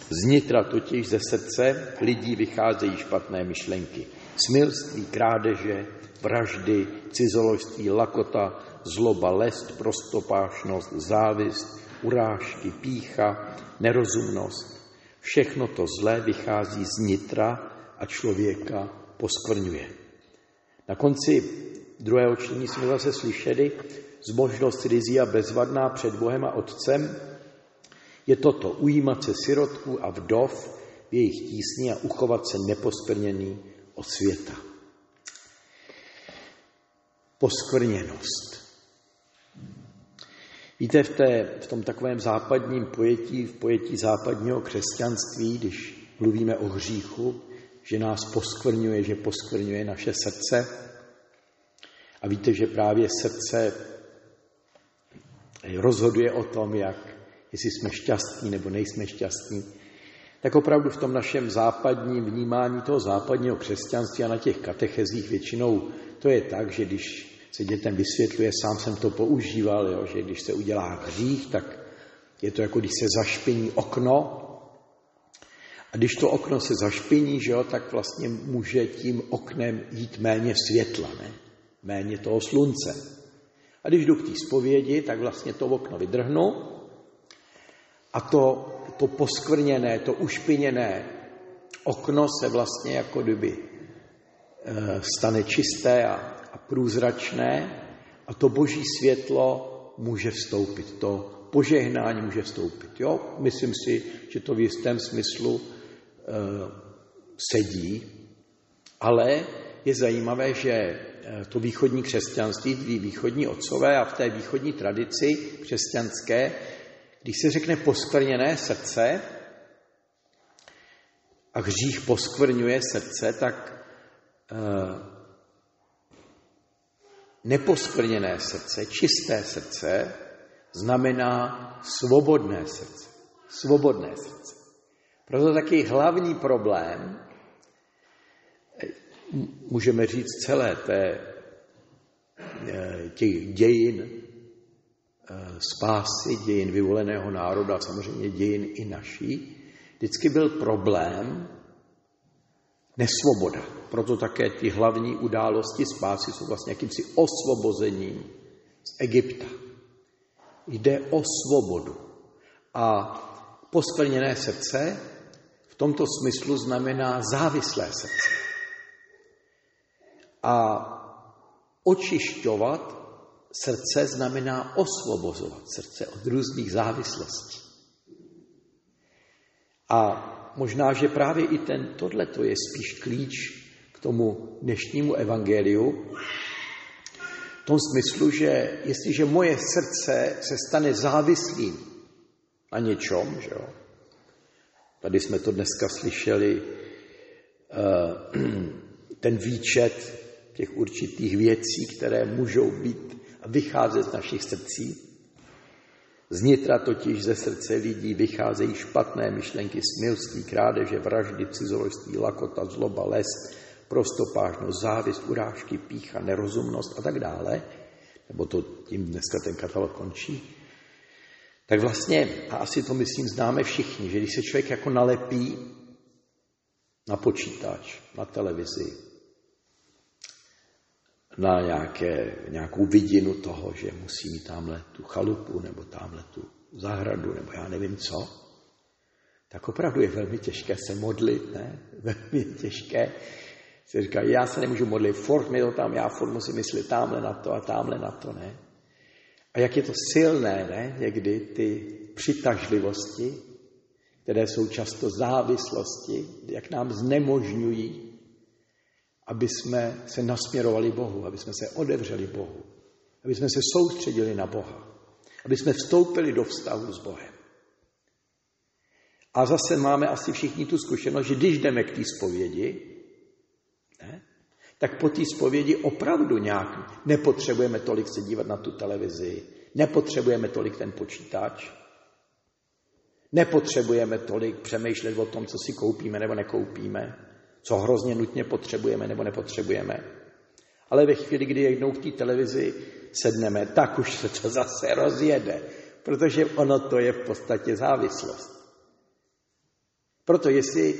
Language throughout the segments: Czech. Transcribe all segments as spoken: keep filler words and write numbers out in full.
Znitra totiž ze srdce lidí vycházejí špatné myšlenky. Smilství, krádeže, vraždy, cizoložství, lakota, zloba, lest, prostopášnost, závist, urážky, pýcha, nerozumnost. Všechno to zlé vychází z nitra a člověka poskvrňuje. Na konci druhého čtení jsme zase slyšeli, zbožnost rizí a bezvadná před Bohem a Otcem je toto, ujímat se sirotků a vdov v jejich tísni a uchovat se neposkvrněný od světa. Poskvrněnost. Víte, v, té, v tom takovém západním pojetí, v pojetí západního křesťanství, když mluvíme o hříchu, že nás poskvrňuje, že poskvrňuje naše srdce. A víte, že právě srdce rozhoduje o tom, jak, jestli jsme šťastní nebo nejsme šťastní. Tak opravdu v tom našem západním vnímání toho západního křesťanství a na těch katechezích většinou to je tak, že když se dětem vysvětluje, sám jsem to používal, jo, že když se udělá hřích, tak je to jako když se zašpiní okno. A když to okno se zašpiní, že jo, tak vlastně může tím oknem jít méně světla, ne? Méně toho slunce. A když jdu k té zpovědi, tak vlastně to okno vydrhnu a to, to poskvrněné, to ušpiněné okno se vlastně jako kdyby e, stane čisté a, a průzračné a to boží světlo může vstoupit, to požehnání může vstoupit. Jo? Myslím si, že to v jistém smyslu e, sedí, ale je zajímavé, že to východní křesťanství, tví východní otcové a v té východní tradici křesťanské, když se řekne poskvrněné srdce a hřích poskvrňuje srdce, tak eh, neposkvrněné srdce, čisté srdce, znamená svobodné srdce. Svobodné srdce. Proto taky hlavní problém, můžeme říct celé té, těch dějin spásy, dějin vyvoleného národa, samozřejmě dějin i naší, vždycky byl problém nesvoboda. Proto také ty hlavní události spásy jsou vlastně jakýmsi osvobozením z Egypta. Jde o svobodu. A poskvrněné srdce v tomto smyslu znamená závislé srdce. A očišťovat srdce znamená osvobozovat srdce od různých závislostí. A možná, že právě i ten, tohleto je spíš klíč k tomu dnešnímu evangeliu, v tom smyslu, že jestliže moje srdce se stane závislým na něčom, že jo? Tady jsme to dneska slyšeli, ten výčet těch určitých věcí, které můžou být a vycházet z našich srdcí. Znitra totiž ze srdce lidí vycházejí špatné myšlenky, smilství, krádeže, vraždy, cizoložství, lakota, zloba, lest, prostopášnost, závist, urážky, pýcha, nerozumnost a tak dále. Nebo to tím dneska ten katalog končí. Tak vlastně, a asi to myslím známe všichni, že když se člověk jako nalepí na počítač, na televizi, na nějaké, nějakou vidinu toho, že musí mít tamhle tu chalupu, nebo tamhle tu zahradu, nebo já nevím co, tak opravdu je velmi těžké se modlit, ne? Velmi těžké. Se říká, já se nemůžu modlit, furt mi to tam, já furt musím myslet tamhle na to a tamhle na to, ne? A jak je to silné, ne? Někdy ty přitažlivosti, které jsou často závislosti, jak nám znemožňují, aby jsme se nasměrovali Bohu, aby jsme se otevřeli Bohu, aby jsme se soustředili na Boha, aby jsme vstoupili do vztahu s Bohem. A zase máme asi všichni tu zkušenost, že když jdeme k té zpovědi, ne, tak po té zpovědi opravdu nějak nepotřebujeme tolik se dívat na tu televizi, nepotřebujeme tolik ten počítač, nepotřebujeme tolik přemýšlet o tom, co si koupíme nebo nekoupíme, co hrozně nutně potřebujeme nebo nepotřebujeme. Ale ve chvíli, kdy jednou k té televizi sedneme, tak už se to zase rozjede, protože ono to je v podstatě závislost. Proto jestli,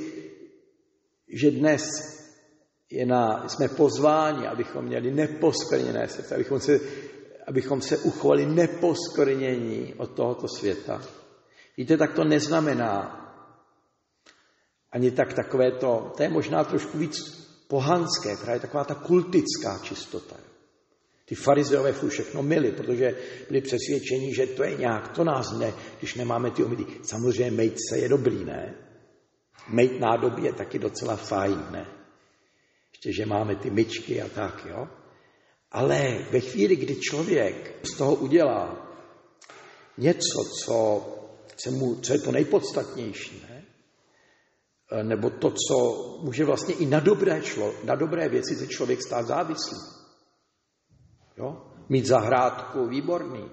že dnes je na, jsme pozváni, abychom měli neposkvrněné srdce, abychom se, abychom se uchovali neposkvrnění od tohoto světa. Víte, tak to neznamená ani tak takové to, to je možná trošku víc pohanské, právě taková ta kultická čistota. Ty farizeové furt všechno mili, protože byli přesvědčeni, že to je nějak, to nás ne, když nemáme ty omyly. Samozřejmě mejt se je dobrý, ne? Mejt nádobí je taky docela fajn, ne? Ještě, že máme ty myčky a tak, jo? Ale ve chvíli, kdy člověk z toho udělá něco, co, se mu, co je to nejpodstatnější, ne? Nebo to, co může vlastně i na dobré, člo, na dobré věci se člověk stát závislý. Jo? Mít zahrádku, výborný.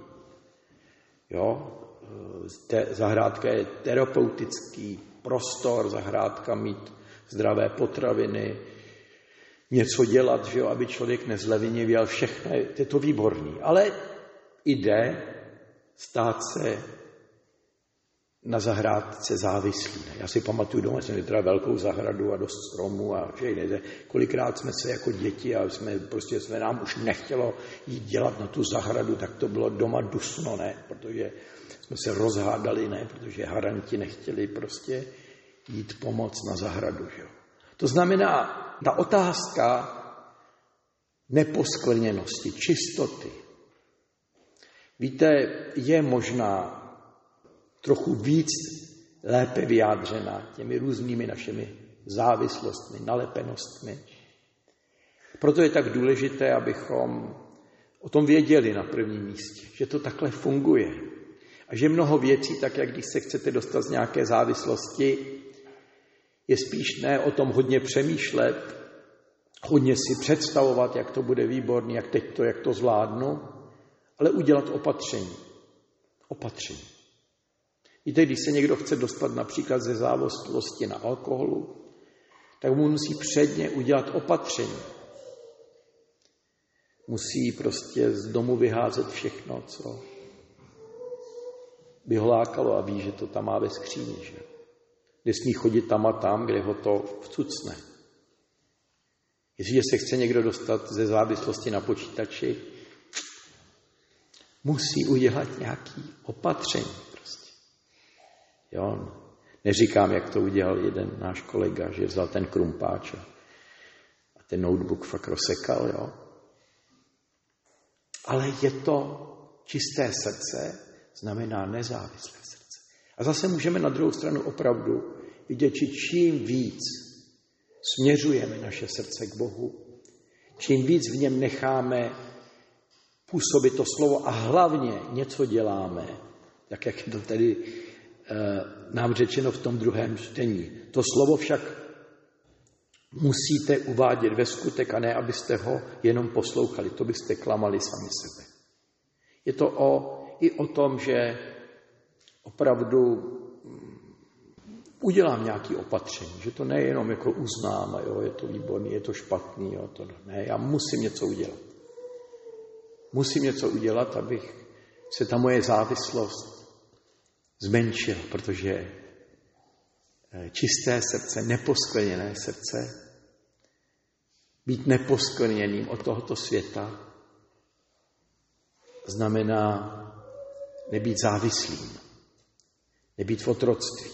Jo? Te, zahrádka je terapeutický prostor, zahrádka mít zdravé potraviny, něco dělat, že jo, aby člověk nezlevinivěl, všechno, je to výborný. Ale jde stát se na zahrádce závislí. Já si pamatuju, doma jsem měl teda velkou zahradu a dost stromů a že nejde. Kolikrát jsme se jako děti a jsme prostě jsme nám už nechtělo jít dělat na tu zahradu, tak to bylo doma dusno, ne? Protože jsme se rozhádali, ne? Protože haranti nechtěli prostě jít pomoct na zahradu, že jo. To znamená, ta otázka neposkvrněnosti, čistoty, víte, je možná trochu víc lépe vyjádřena těmi různými našimi závislostmi, nalepenostmi. Proto je tak důležité, abychom o tom věděli na prvním místě, že to takhle funguje. A že mnoho věcí, tak jak když se chcete dostat z nějaké závislosti, je spíš ne o tom hodně přemýšlet, hodně si představovat, jak to bude výborný, jak teď to, jak to zvládnu, ale udělat opatření. Opatření. Víte, když se někdo chce dostat například ze závislosti na alkoholu, tak mu musí předně udělat opatření. Musí prostě z domu vyházet všechno, co by ho lákalo a ví, že to tam má ve skříni. Že? Nesmí chodit tam a tam, kde ho to vcucne. Jestliže se chce někdo dostat ze závislosti na počítači, musí udělat nějaké opatření. Prostě. Jo? Neříkám, jak to udělal jeden náš kolega, že vzal ten krumpáč a ten notebook fakt rozsekal. Jo? Ale je to čisté srdce, znamená nezávislé srdce. A zase můžeme na druhou stranu opravdu vidět, že čím víc směřujeme naše srdce k Bohu, čím víc v něm necháme působit to slovo a hlavně něco děláme, tak jak je to tedy e, nám řečeno v tom druhém čtení. To slovo však musíte uvádět ve skutek a ne, abyste ho jenom poslouchali. To byste klamali sami sebe. Je to o, i o tom, že opravdu udělám nějaké opatření, že to nejenom jako uznám, jo, je to výborný, je to špatný, jo, to ne, já musím něco udělat. Musím něco udělat, abych se ta moje závislost zmenšila, protože čisté srdce, neposkvrněné srdce, být neposkvrněným od tohoto světa, znamená nebýt závislým, nebýt v otroctví,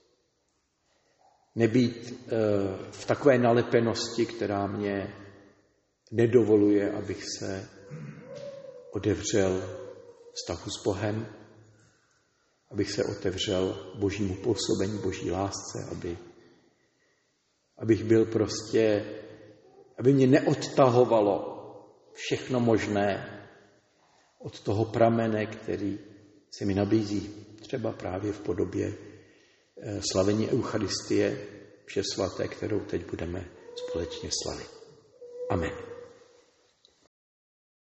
nebýt e, v takové nalepenosti, která mě nedovoluje, abych se otevřel vztahu s Bohem, abych se otevřel Božímu působení, Boží lásce, aby, abych byl prostě, aby mě neodtahovalo všechno možné od toho pramene, který se mi nabízí, třeba právě v podobě slavení Eucharistie, vše svaté, kterou teď budeme společně slavit. Amen.